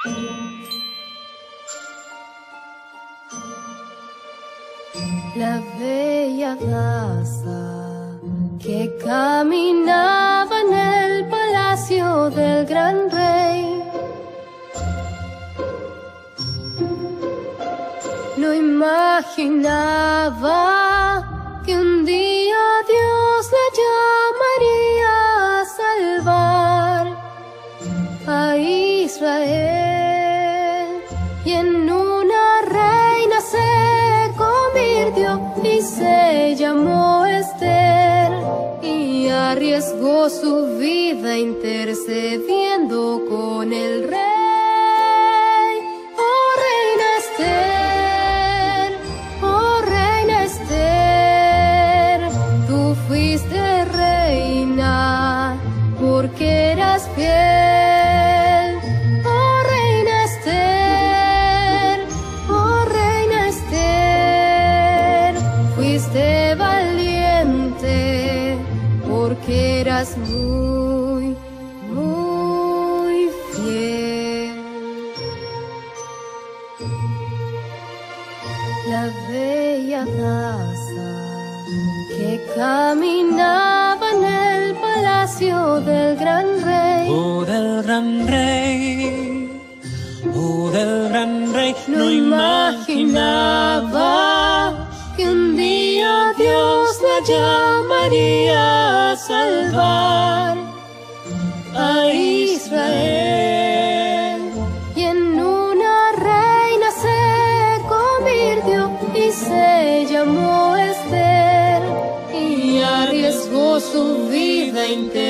La bella daza que caminaba en el palacio del gran rey no imaginaba que un día Dios la llamaría a salvar a Israel, y en una reina se convirtió y se llamó Esther, y arriesgó su vida intercediendo con el rey. Oh reina Esther, oh reina Esther, tú fuiste reina porque eras fiel. Oh reina Esther, oh reina Esther, fuiste valiente porque eras muy, muy fiel. La bella daza que caminaba en el palacio del gran rey, oh del gran rey, oh del gran rey, no imaginaba que un día Dios la llamaría a salvar a Israel, y en una reina se convirtió y se llamó Esther, y arriesgó su vida